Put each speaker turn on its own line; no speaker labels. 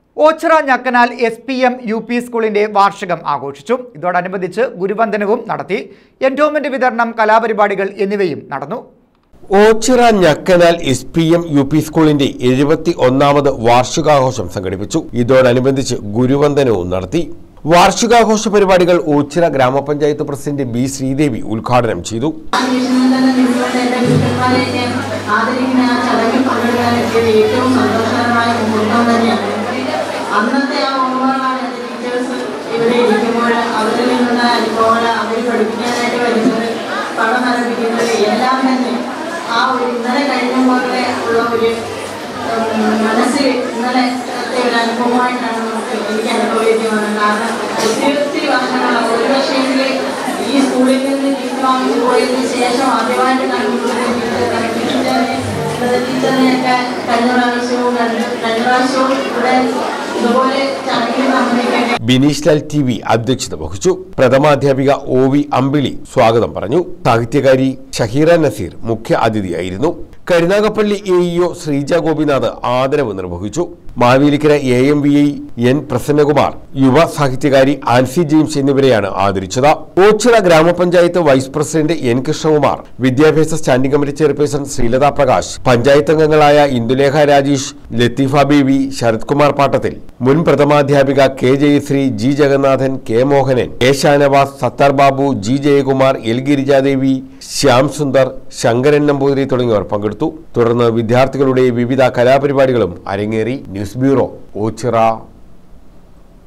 Ochira Njakkanal SPM UP സ്കൂളിന്റെ വാർഷികം ആഘോഷിച്ചു. ഇതോടനുബന്ധിച്ച് ഗുരുവന്ദനവും നടത്തി. എൻഡോമെന്റ് വിതരണം, കലാപരിപാടികൾ എന്നിവയും നടന്നു.
ഓച്ചിറ ഞക്കനാൽ SPM UP സ്കൂളിന്റെ 71ാമത് വാർഷികാഘോഷം സംഘടിപ്പിച്ചു. ഇതോടനുബന്ധിച്ച് ഗുരുവന്ദനവും നടത്തി. വാർഷികാഘോഷ പരിപാടികൾ ഓച്ചിറ ഗ്രാമപഞ്ചായത്ത് പ്രസിഡന്റ് B. ശ്രീദേവി ഉദ്ഘാടനം ചെയ്തു.
അന്നത്തെ ആ ഓർമ്മകളാണ് ടീച്ചേഴ്സ് ഇവിടെ ഇരിക്കുമ്പോൾ അവരിൽ നിന്നുള്ള അനുഭവങ്ങൾ അവർ പഠിപ്പിക്കാനായിട്ട് വരുന്നത്, പഠനം ആരംഭിക്കുന്നത് എല്ലാം തന്നെ ആ ഒരു ഇന്നലെ കഴിഞ്ഞ ഉള്ള ഒരു മനസ്സിൽ ഇന്നലത്തെ ഒരു അനുഭവമായിട്ടാണ് എനിക്ക് അനുഭവിക്കുന്നത്. കാരണം ഒത്തിരി വർഷങ്ങൾ ഒരു വർഷമെങ്കിൽ ഈ സ്കൂളിൽ നിന്ന് ടീച്ചർ വാങ്ങിച്ചു പോയതിന് ശേഷം ആദ്യമായിട്ട് കണ്ടുകൊണ്ടിരുന്നത് ടീച്ചറിനെയൊക്കെ കഴിഞ്ഞ പ്രാവശ്യവും ഇവിടെ
ബിനീഷ് ലാൽ TV അധ്യക്ഷത വഹിച്ചു. പ്രഥമാധ്യാപിക OV അമ്പിളി സ്വാഗതം പറഞ്ഞു. സാഹിത്യകാരി ഷഹീറ നസീർ മുഖ്യ അതിഥിയായിരുന്നു. കരുനാഗപ്പള്ളി AEO ശ്രീജ ഗോപിനാഥ് ആദരവ് നിർവഹിച്ചു. Mavelikkara AMVI N. പ്രസന്നകുമാർ, യുവ സാഹിത്യകാരി ആൻസി ജെയിംസ് എന്നിവരെയാണ് ആദരിച്ചത്. ഓച്ചിറ ഗ്രാമപഞ്ചായത്ത് വൈസ് പ്രസിഡന്റ് N. കൃഷ്ണകുമാർ, വിദ്യാഭ്യാസ standing committee chairperson Sreelatha Prakash, panchayat അംഗങ്ങളായ ഇന്ദുലേഖ രാജേഷ്, ലത്തീഫ ബേബി, ശരത് കുമാർ പാട്ടത്തിൽ, മുൻ പ്രഥമാധ്യാപിക K. Jayashree, G. Jagannathan, K. Mohanan, A. Shanavas, Sattar Babu, G. Jayakumar, L. Girija Devi, Shyam Sundar, Sankaran Namboothiri തുടങ്ങിയവർ പങ്കെടുത്തു. തുടർന്ന് വിദ്യാർത്ഥികളുടെ വിവിധ കലാപരിപാടികളും അരങ്ങേറി. News bureau, Ochira.